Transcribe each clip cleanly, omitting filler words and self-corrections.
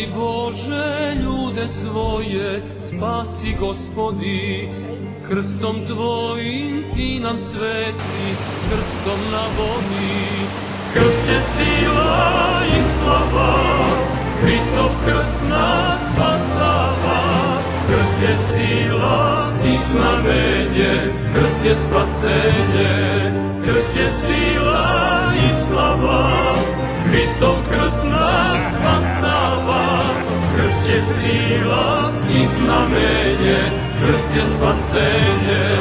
Bože ljude svoje, spasi Gospodi, krstom Tvojim Ti nam sveti, krstom na vodi. Krst je sila i slava, Hristov krst nas spasava. Krst je sila i znamenje, krst je spasenje. Krst je sila i slava, Hristov krst nas spasava. Krst je sila i znamenje, krst je spasenje.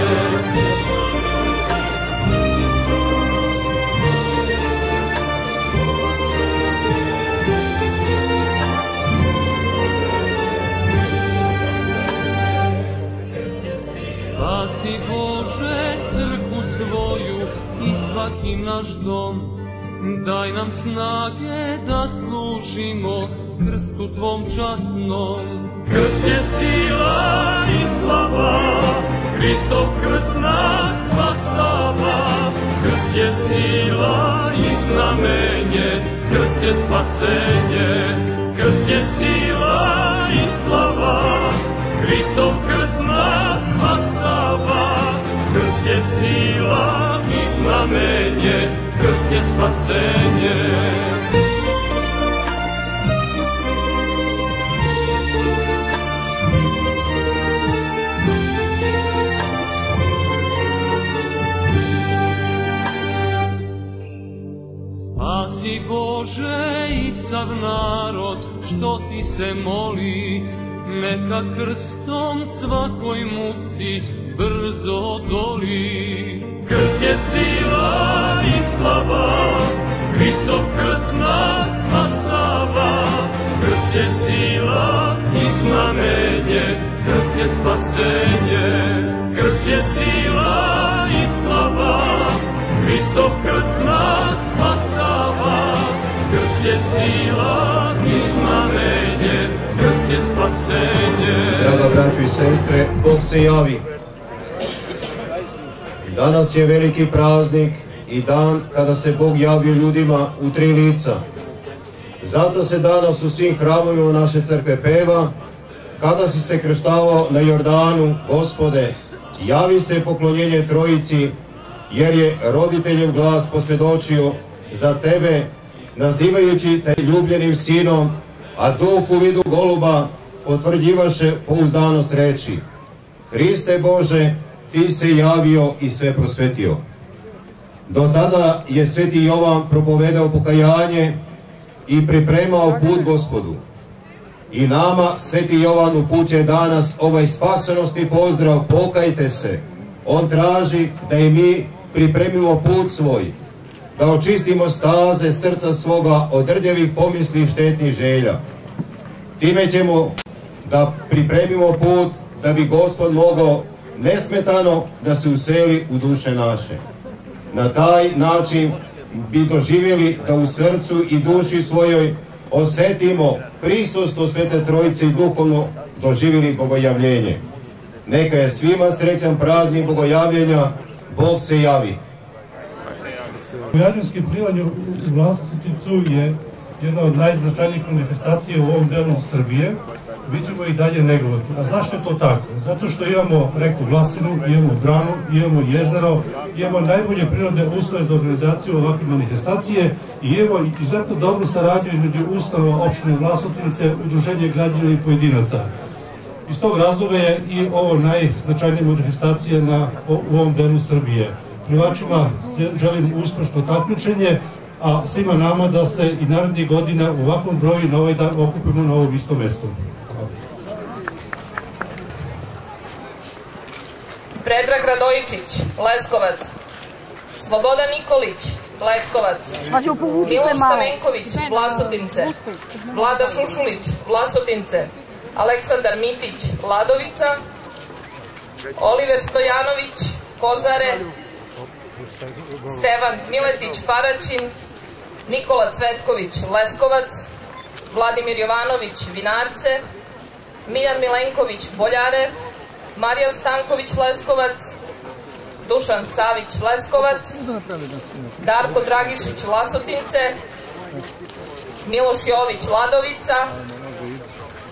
Spasi Bože crkvu svoju i svaki naš dom, daj nam snage da služimo krstu Tvom časnom. Krst je sila i slava, Hristov krst nas spasava. Krst je sila i znamenje, krst je spasenje. Krst je sila i slava, Hristov krst nas spasava. Krst je sila i znamenje, krst je spasenje. Spasi Bože i sav narod što Ti se moli, neka krstom svakoj muci brzo odoli. Krst je sila i slava, Hristov krst nas spasava. Krst je sila i znamenje, krst je spasenje. Krst je sila i slava, Hristov krst nas spasava. Krst je sila i znamenje, krst je spasenje. Draga braćo i sestre, Bog se javi. Danas je veliki praznik i dan kada se Bog javio ljudima u tri lica. Zato se danas u svim hramovima naše crkve peva: kada si se krštavao na Jordanu, Gospode, javi se poklonjenje Trojici, jer je roditeljev glas posvjedočio za tebe, nazivajući te ljubljenim sinom, a duh u vidu goluba potvrđivaše pouzdanost reči: Hriste Bože, Ti se javio i sve prosvetio. Do tada je sveti Jovan propovedao pokajanje i pripremao put Gospodu. I nama sveti Jovan upućuje danas ovaj spasonosni pozdrav: pokajte se. On traži da i mi pripremimo put svoj, da očistimo staze srca svoga od rđevih pomisli i štetnih želja. Time ćemo da pripremimo put da bi Gospod mogao nesmetano da se useli u duše naše. Na taj način bi doživjeli da u srcu i duši svojoj osjetimo prisustvo Svete Trojice i duhovno doživjeli bogojavljenje. Neka je svima srećan praznik bogojavljenja. Bog se javi. Bogojavljenske plivanje u Vlasotincu je jedna od najznačajnijih manifestacija u ovom delu Srbije. Mi ćemo i dalje negovati. A zašto je to tako? Zato što imamo reku Vlasinu, imamo branu, imamo jezero, imamo najbolje prirodne uslove za organizaciju ovakve manifestacije i imamo izuzetno dobru saradnju između ustanova opštine Vlasotince, udruženje građana i pojedinaca. Iz tog razloga je i ovo najznačajnija manifestacija u ovom delu Srbije. Plivačima želim uspešno takmičenje, a svima nama da se i narednih godina u ovakvom broju na ovaj dan okupimo na ovom istom mestu. Predrag Radojičić, Leskovac. Slobodan Nikolić, Leskovac. Miloš Stamenković, Vlasotince. Vlada Šušulić, Vlasotince. Aleksandar Mitić, Ladovica. Oliver Stojanović, Kozare. Stevan Miletić, Paraćin. Nikola Cvetković, Leskovac. Vladimir Jovanović, Vinarce. Miljan Milenković, Boljare. Marijan Stanković, Leskovac. Dušan Savić, Leskovac. Darko Dragišić, Vlasotince. Miloš Jović, Ladovica.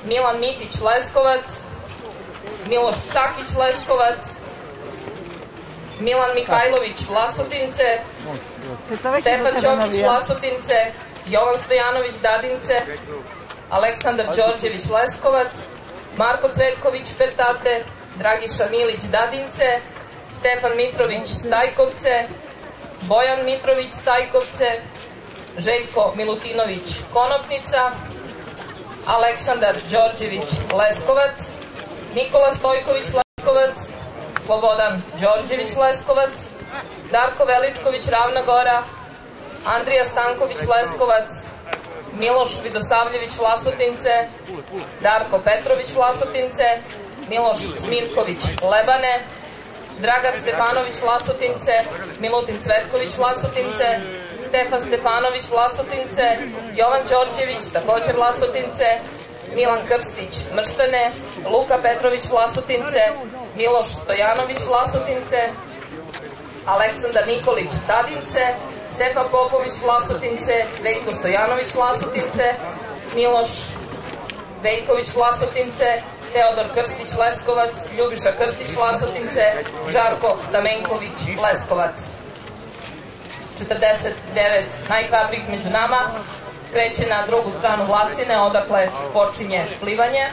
Milan Mitić Leskovac, Miloš Cakić Leskovac, Milan Mihajlović Vlasotince, Stefan Ćokić Vlasotince, Jovan Stojanović Dadince, Aleksandar Đorđević Leskovac, Marko Cvetković Pertate, Dragiša Milić Dadince, Stefan Mitrović Stajkovce, Bojan Mitrović Stajkovce, Željko Milutinović Konopnica, Aleksandar Đorđević Leskovac, Nikola Stojković Leskovac, Slobodan Đorđević Leskovac, Darko Veličković Ravna Gora, Andrija Stanković Leskovac, Miloš Vidosavljević Vlasotince, Darko Petrović Vlasotince, Miloš Smirković Lebane, Dragan Stefanović Vlasotince, Milutin Cvetković Vlasotince, Stefan Stefanović Vlasotince, Jovan Đorđević takođe Vlasotince, Milan Krstić Mrštene, Luka Petrović Vlasotince, Miloš Stojanović Vlasotince, Aleksandar Nikolić Dadince, Stefan Popović Vlasotince, Veljko Stojanović Vlasotince, Miloš Veljković Vlasotince, Teodor Krstić Leskovac, Ljubiša Krstić Vlasotince, Žarko Stamenković Leskovac. 49 najhrabrijih među nama kreće na drugu stranu Vlasine, odakle počinje plivanje.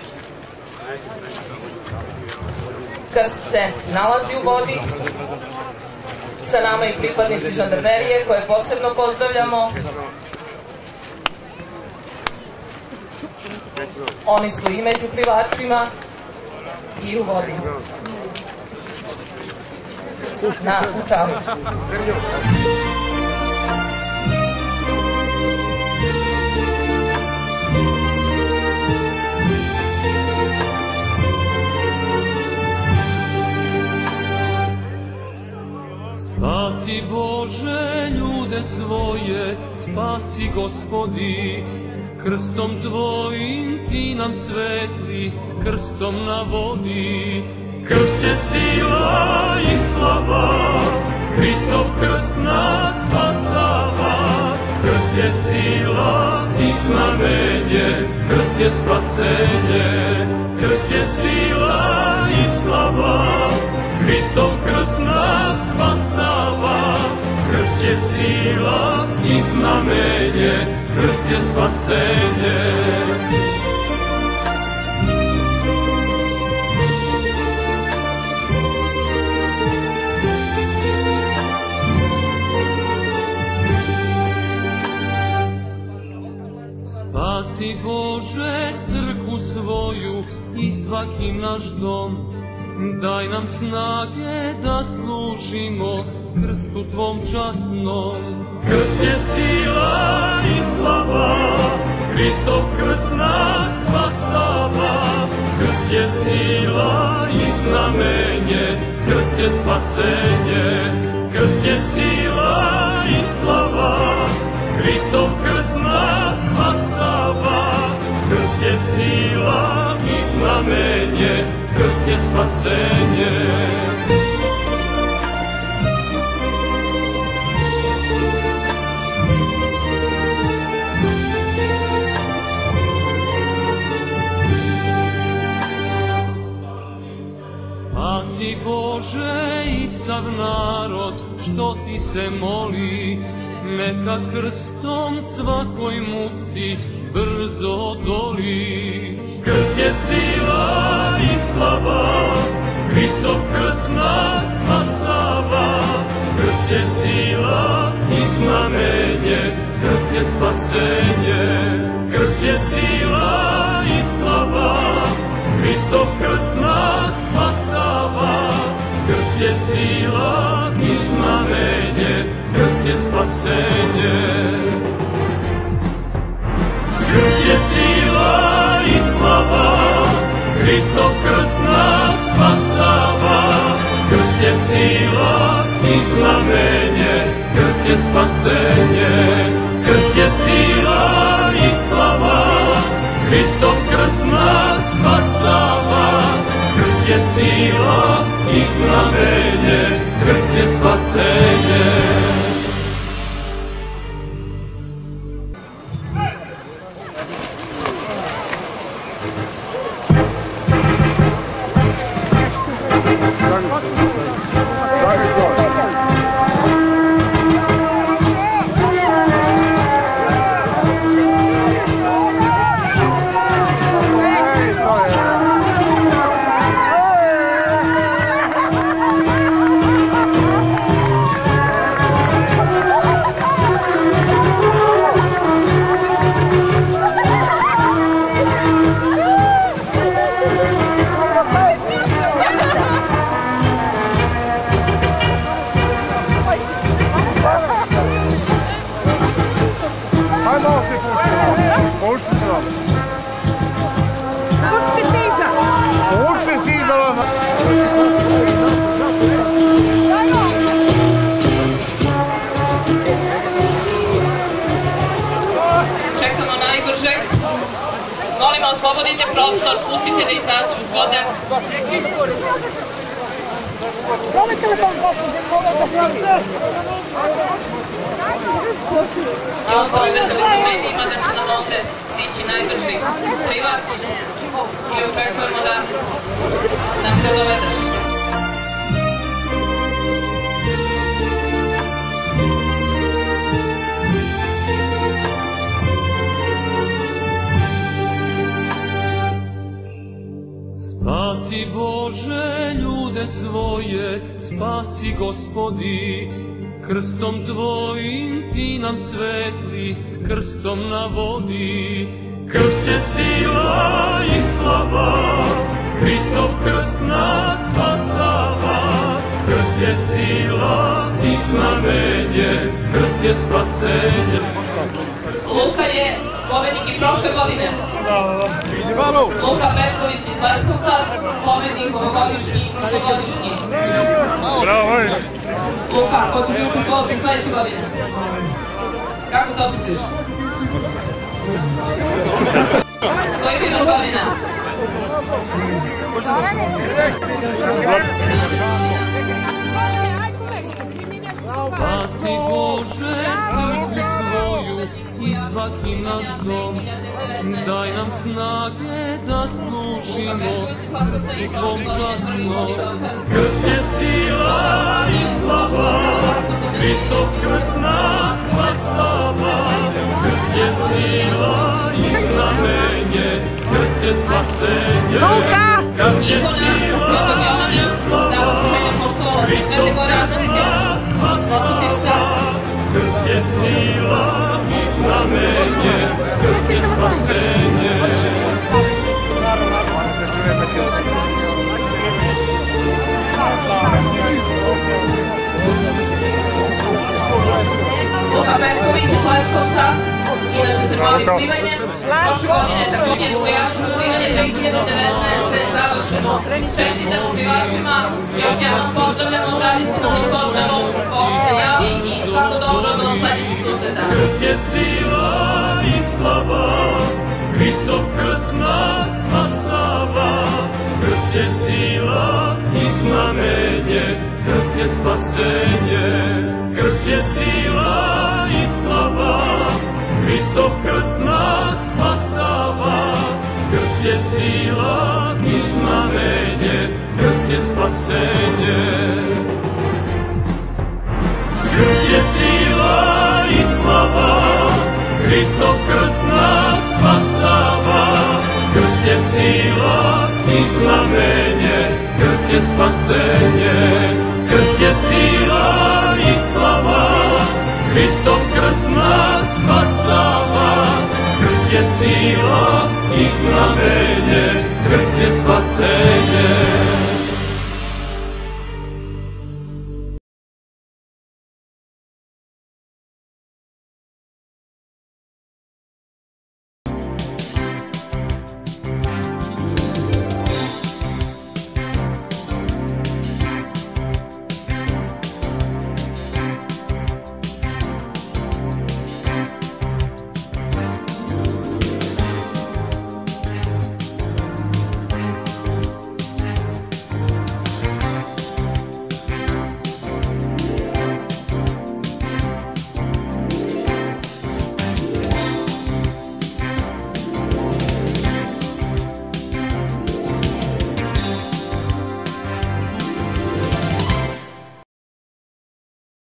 Krst se nalazi u vodi. Sa nama i pripadnici žandarmerije koje posebno pozdravljamo. Oni su i među plivačima i u vodi. Na Čavcu. Spasi Bože ljude svoje, spasi Gospodi, krstom Tvojim Ti nam svetli, krstom na vodi. Krst je sila i slava, Hristov krst nas spasava. Krst je sila i znamenje, krst je spasenje. Krst je sila i slava, Hristov krst nas spasava. Krst je sila i znamenje, krst je spasenje. Spasi Bože crkvu svoju i svaki naš dom, daj nam snage da služimo krstu Tvom časnom. Krst je sila i slava, Hristov krst nas spasava. Krst je sila i znamenje, krst je spasenje. Krst je sila i slava, Hristov krst nas spasava. Krst je sila i znamenje, krst je spasenje. Spasi Bože i sav narod što Ti se moli, neka krstom svakoj muci brzo odoli. Krst je sila i slava, Hristov krst nas spasava. Krst je sila i znamenje, krst je spasenje. Krst je sila i slava, Hristov krst nas spasava. Krst je sila i znamenje, krst je spasenje. Krst je sila i slava, Hristov krst nas spasava. Krst je sila i znamenje, krst je spasenje. Krst je sila i slava, Hristov krst nas spasava. Krst je sila i znamenje, krst je spasenje. Gospodine profesor, pustite da izađu iz vode. Probaj telefon, gospođe, koga da snimi. I obaveštali smo medijima da će nam ovde stići najbrži plivač i očekujemo da nam se dovedeš. Spasi Bože ljude svoje, spasi Gospodi, krstom Tvojim Ti nam svetli, krstom na vodi. Krst je sila i slava, Hristov krst nas spasava. Krst je sila i znamenje, krst je spasenje. Luka je pobednik i prošle godine. Luka Petković iz Leskovca, pobednik ovogodišnji i prošlogodišnji. Luka, hoćeš li učestvovati sledeće godine? Kako se osjećaš? Koliko imaš godina? Spasi Bože crkvu svoju i svaki naš dom, daj nam snage da služimo Tvom časno. Krst je sila i slava, Hristov krst nas spasava. Krst je sila i znamenje, krst je spasenje. Krst je sila i slava, Hristov krst nas spasava. Krst je sila i znamenje, krst je spasenje. Luka Petković iz Leskovca, inače se bavi plivanjem. Prošle godine je također Bogojaničko plivanje 2019. završeno. Čestitamo plivačima, još jednom pozdravljamo tradicionalnim pozdravom, Bog se javi i svako dobro do sledećeg susreta. Krst je sila i slava, Hristov krst nas spasava. Krst je sila i znamenje, krst je spasenje. Krst je sila i slava, Hristov krst nas spasava. Krst je sila i znamenje, krst je spasenje. Krst je sila i slava, Hristov krst nas spasava. Krst je sila i znamenje, krst je spasenje. Krst je sila i slava, Hristov krst nas spasava. Krst je sila i znamenje, krst je spasenje.